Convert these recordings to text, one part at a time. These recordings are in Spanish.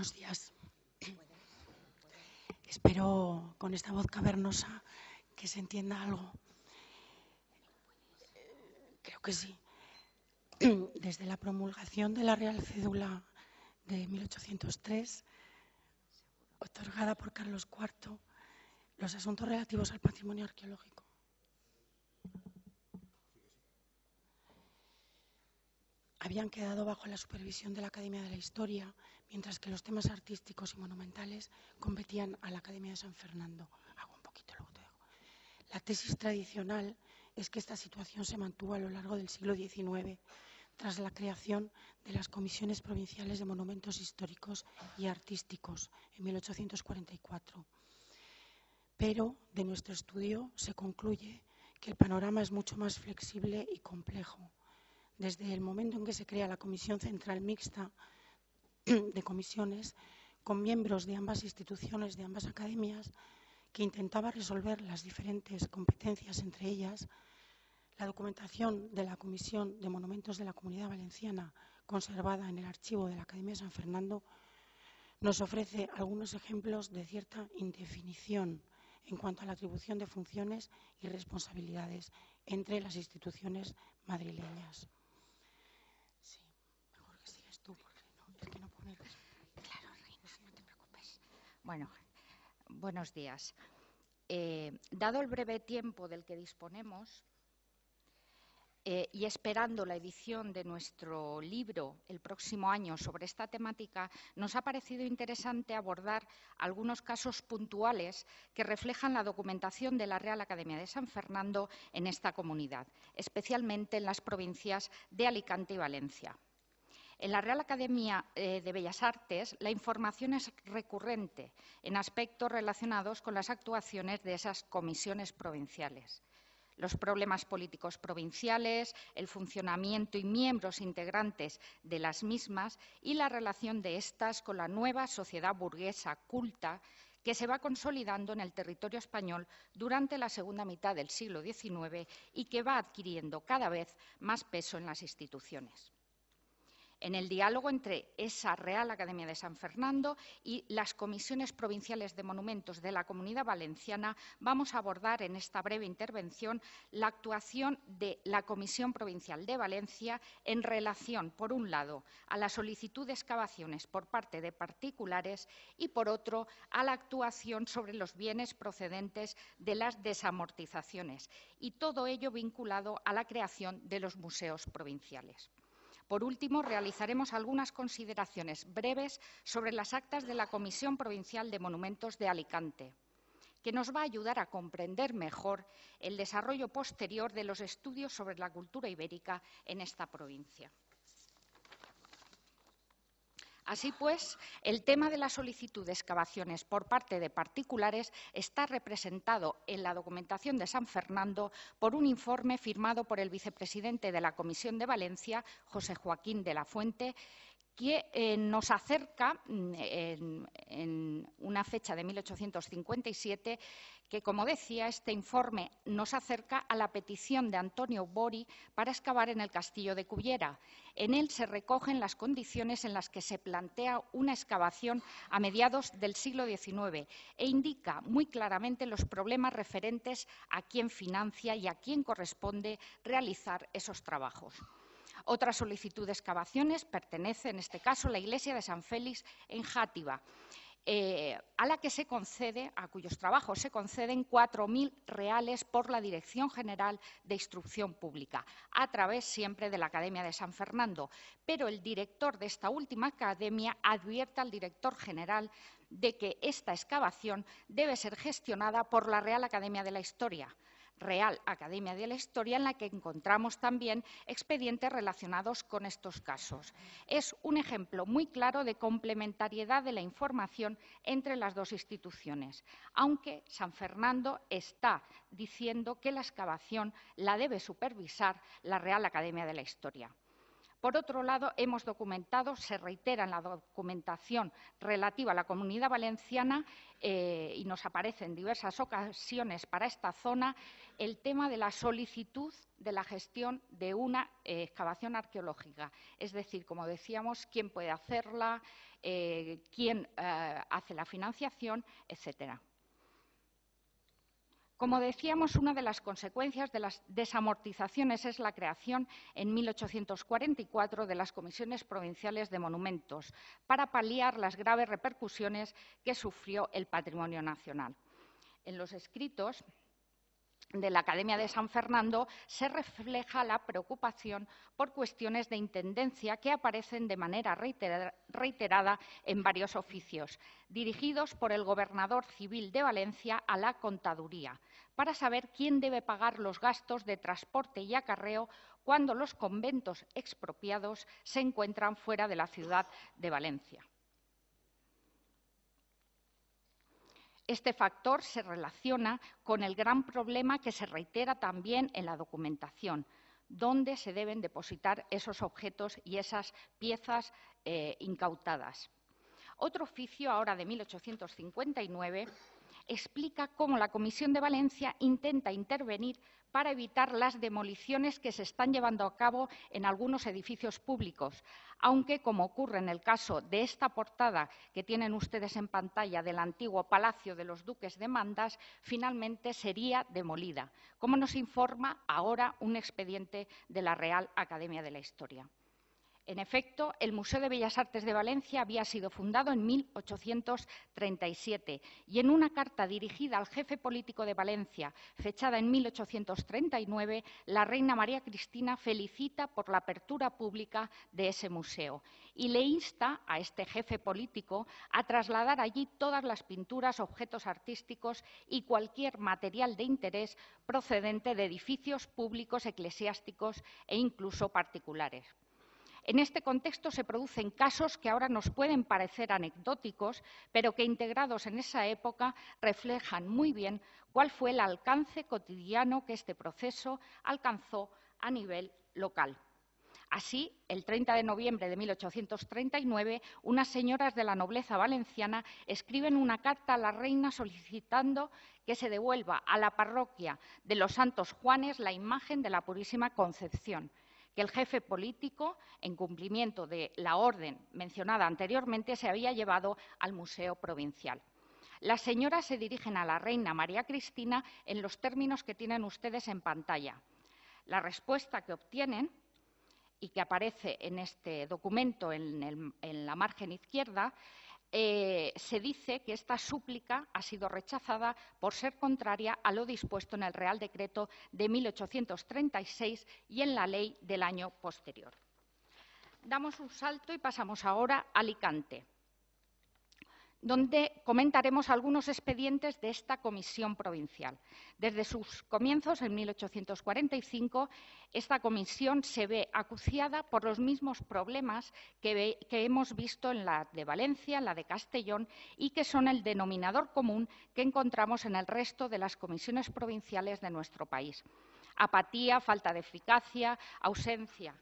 Buenos días. Espero con esta voz cavernosa que se entienda algo. Creo que sí. Desde la promulgación de la Real Cédula de 1803, otorgada por Carlos IV, los asuntos relativos al patrimonio arqueológico habían quedado bajo la supervisión de la Academia de la Historia, mientras que los temas artísticos y monumentales competían a la Academia de San Fernando. Hago un poquito, luego te dejo. La tesis tradicional es que esta situación se mantuvo a lo largo del siglo XIX, tras la creación de las Comisiones Provinciales de Monumentos Históricos y Artísticos en 1844. Pero de nuestro estudio se concluye que el panorama es mucho más flexible y complejo. Desde el momento en que se crea la Comisión Central Mixta de Comisiones, con miembros de ambas instituciones, de ambas academias, que intentaba resolver las diferentes competencias entre ellas, la documentación de la Comisión de Monumentos de la Comunidad Valenciana, conservada en el archivo de la Academia de San Fernando, nos ofrece algunos ejemplos de cierta indefinición en cuanto a la atribución de funciones y responsabilidades entre las instituciones madrileñas. Sí, mejor que sigas tú, porque es que no pone... Claro, Reina, no te preocupes. Bueno, buenos días. Dado el breve tiempo del que disponemos y esperando la edición de nuestro libro el próximo año sobre esta temática, nos ha parecido interesante abordar algunos casos puntuales que reflejan la documentación de la Real Academia de San Fernando en esta comunidad, especialmente en las provincias de Alicante y Valencia. En la Real Academia de Bellas Artes, la información es recurrente en aspectos relacionados con las actuaciones de esas comisiones provinciales. Los problemas políticos provinciales, el funcionamiento y miembros integrantes de las mismas y la relación de estas con la nueva sociedad burguesa culta que se va consolidando en el territorio español durante la segunda mitad del siglo XIX y que va adquiriendo cada vez más peso en las instituciones. En el diálogo entre esa Real Academia de San Fernando y las comisiones provinciales de monumentos de la Comunidad Valenciana, vamos a abordar en esta breve intervención la actuación de la Comisión Provincial de Valencia en relación, por un lado, a la solicitud de excavaciones por parte de particulares y, por otro, a la actuación sobre los bienes procedentes de las desamortizaciones, y todo ello vinculado a la creación de los museos provinciales. Por último, realizaremos algunas consideraciones breves sobre las actas de la Comisión Provincial de Monumentos de Alicante, que nos va a ayudar a comprender mejor el desarrollo posterior de los estudios sobre la cultura ibérica en esta provincia. Así pues, el tema de la solicitud de excavaciones por parte de particulares está representado en la documentación de San Fernando por un informe firmado por el vicepresidente de la Comisión de Valencia, José Joaquín de la Fuente, que nos acerca en una fecha de 1857, que, como decía, este informe nos acerca a la petición de Antonio Bori para excavar en el castillo de Cullera. En él se recogen las condiciones en las que se plantea una excavación a mediados del siglo XIX e indica muy claramente los problemas referentes a quién financia y a quién corresponde realizar esos trabajos. Otra solicitud de excavaciones pertenece, en este caso, a la iglesia de San Félix en Játiva, a la que se concede, a cuyos trabajos se conceden 4.000 reales por la Dirección General de Instrucción Pública, a través siempre de la Academia de San Fernando. Pero el director de esta última academia advierte al director general de que esta excavación debe ser gestionada por la Real Academia de la Historia, Real Academia de la Historia, en la que encontramos también expedientes relacionados con estos casos. Es un ejemplo muy claro de complementariedad de la información entre las dos instituciones, aunque San Fernando está diciendo que la excavación la debe supervisar la Real Academia de la Historia. Por otro lado, hemos documentado, se reitera en la documentación relativa a la Comunidad Valenciana y nos aparece en diversas ocasiones para esta zona, el tema de la solicitud de la gestión de una excavación arqueológica. Es decir, como decíamos, quién puede hacerla, quién hace la financiación, etcétera. Como decíamos, una de las consecuencias de las desamortizaciones es la creación en 1844 de las Comisiones Provinciales de Monumentos para paliar las graves repercusiones que sufrió el patrimonio nacional. En los escritos de la Academia de San Fernando se refleja la preocupación por cuestiones de intendencia que aparecen de manera reiterada en varios oficios, dirigidos por el gobernador civil de Valencia a la contaduría, para saber quién debe pagar los gastos de transporte y acarreo cuando los conventos expropiados se encuentran fuera de la ciudad de Valencia. Este factor se relaciona con el gran problema que se reitera también en la documentación, dónde se deben depositar esos objetos y esas piezas incautadas. Otro oficio, ahora de 1859, explica cómo la Comisión de Valencia intenta intervenir para evitar las demoliciones que se están llevando a cabo en algunos edificios públicos, aunque, como ocurre en el caso de esta portada que tienen ustedes en pantalla del antiguo Palacio de los Duques de Mandas, finalmente sería demolida, como nos informa ahora un expediente de la Real Academia de la Historia. En efecto, el Museo de Bellas Artes de Valencia había sido fundado en 1837 y en una carta dirigida al jefe político de Valencia, fechada en 1839, la reina María Cristina felicita por la apertura pública de ese museo y le insta a este jefe político a trasladar allí todas las pinturas, objetos artísticos y cualquier material de interés procedente de edificios públicos, eclesiásticos e incluso particulares. En este contexto se producen casos que ahora nos pueden parecer anecdóticos, pero que integrados en esa época reflejan muy bien cuál fue el alcance cotidiano que este proceso alcanzó a nivel local. Así, el 30 de noviembre de 1839, unas señoras de la nobleza valenciana escriben una carta a la reina solicitando que se devuelva a la parroquia de los Santos Juanes la imagen de la Purísima Concepción, que el jefe político, en cumplimiento de la orden mencionada anteriormente, se había llevado al Museo Provincial. Las señoras se dirigen a la reina María Cristina en los términos que tienen ustedes en pantalla. La respuesta que obtienen, y que aparece en este documento en la margen izquierda, se dice que esta súplica ha sido rechazada por ser contraria a lo dispuesto en el Real Decreto de 1836 y en la ley del año posterior. Damos un salto y pasamos ahora a Alicante, donde comentaremos algunos expedientes de esta comisión provincial. Desde sus comienzos, en 1845, esta comisión se ve acuciada por los mismos problemas que hemos visto en la de Valencia, en la de Castellón, y que son el denominador común que encontramos en el resto de las comisiones provinciales de nuestro país. Apatía, falta de eficacia, ausencia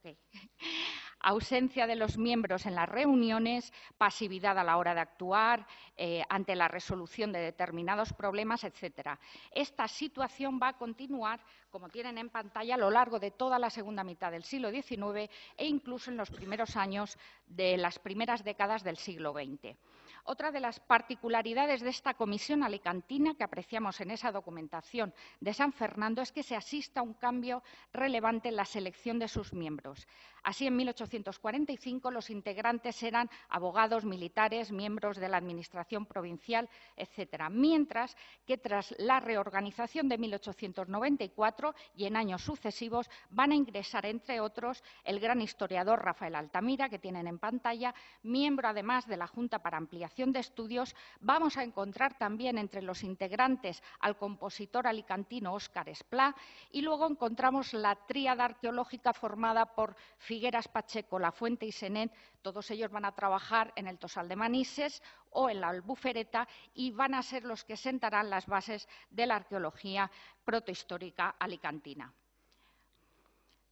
de los miembros en las reuniones, pasividad a la hora de actuar ante la resolución de determinados problemas, etcétera. Esta situación va a continuar, como tienen en pantalla, a lo largo de toda la segunda mitad del siglo XIX e incluso en los primeros años de las primeras décadas del siglo XX. Otra de las particularidades de esta comisión alicantina que apreciamos en esa documentación de San Fernando es que se asista a un cambio relevante en la selección de sus miembros. Así, en 1845 los integrantes eran abogados, militares, miembros de la administración provincial, etcétera, mientras que tras la reorganización de 1894 y en años sucesivos van a ingresar, entre otros, el gran historiador Rafael Altamira, que tienen en pantalla, miembro además de la Junta para Ampliación de Estudios. Vamos a encontrar también entre los integrantes al compositor alicantino Óscar Esplá y luego encontramos la tríada arqueológica formada por Figueras, Pacheco, Lafuente y Senet. Todos ellos van a trabajar en el Tosal de Manises o en la Albufereta y van a ser los que sentarán las bases de la arqueología protohistórica alicantina.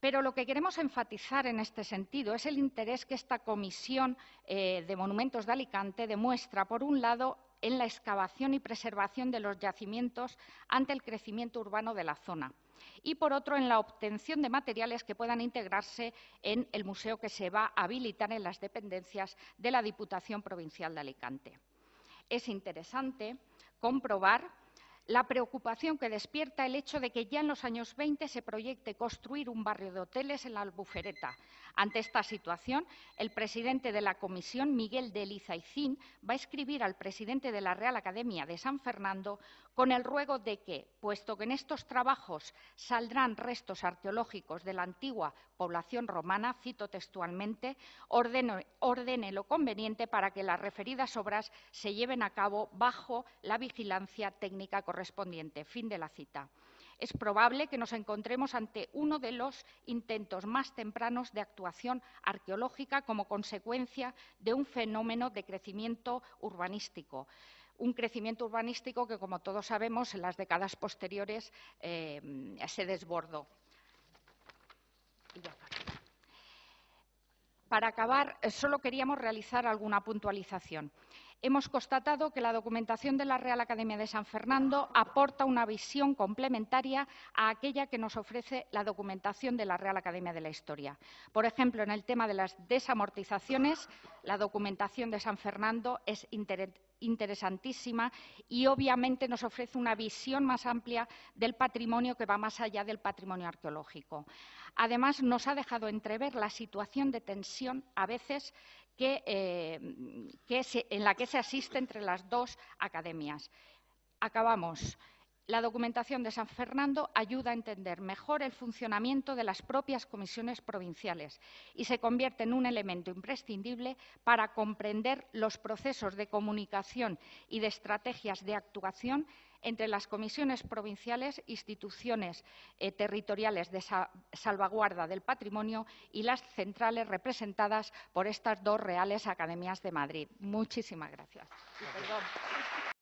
Pero lo que queremos enfatizar en este sentido es el interés que esta Comisión de Monumentos de Alicante demuestra, por un lado, en la excavación y preservación de los yacimientos ante el crecimiento urbano de la zona y, por otro, en la obtención de materiales que puedan integrarse en el museo que se va a habilitar en las dependencias de la Diputación Provincial de Alicante. Es interesante comprobar la preocupación que despierta el hecho de que ya en los años 20 se proyecte construir un barrio de hoteles en la Albufereta. Ante esta situación, el presidente de la Comisión, Miguel de Lizaicín, va a escribir al presidente de la Real Academia de San Fernando con el ruego de que, puesto que en estos trabajos saldrán restos arqueológicos de la antigua población romana, cito textualmente, ordene lo conveniente para que las referidas obras se lleven a cabo bajo la vigilancia técnica correspondiente. Fin de la cita. Es probable que nos encontremos ante uno de los intentos más tempranos de actuación arqueológica como consecuencia de un fenómeno de crecimiento urbanístico. Un crecimiento urbanístico que, como todos sabemos, en las décadas posteriores se desbordó. Para acabar, solo queríamos realizar alguna puntualización. Hemos constatado que la documentación de la Real Academia de San Fernando aporta una visión complementaria a aquella que nos ofrece la documentación de la Real Academia de la Historia. Por ejemplo, en el tema de las desamortizaciones, la documentación de San Fernando es interesantísima y, obviamente, nos ofrece una visión más amplia del patrimonio que va más allá del patrimonio arqueológico. Además, nos ha dejado entrever la situación de tensión, a veces, en la que se asiste entre las dos academias. Acabamos. La documentación de San Fernando ayuda a entender mejor el funcionamiento de las propias comisiones provinciales y se convierte en un elemento imprescindible para comprender los procesos de comunicación y de estrategias de actuación entre las comisiones provinciales, instituciones territoriales de salvaguarda del patrimonio y las centrales representadas por estas dos reales academias de Madrid. Muchísimas gracias. Perdón.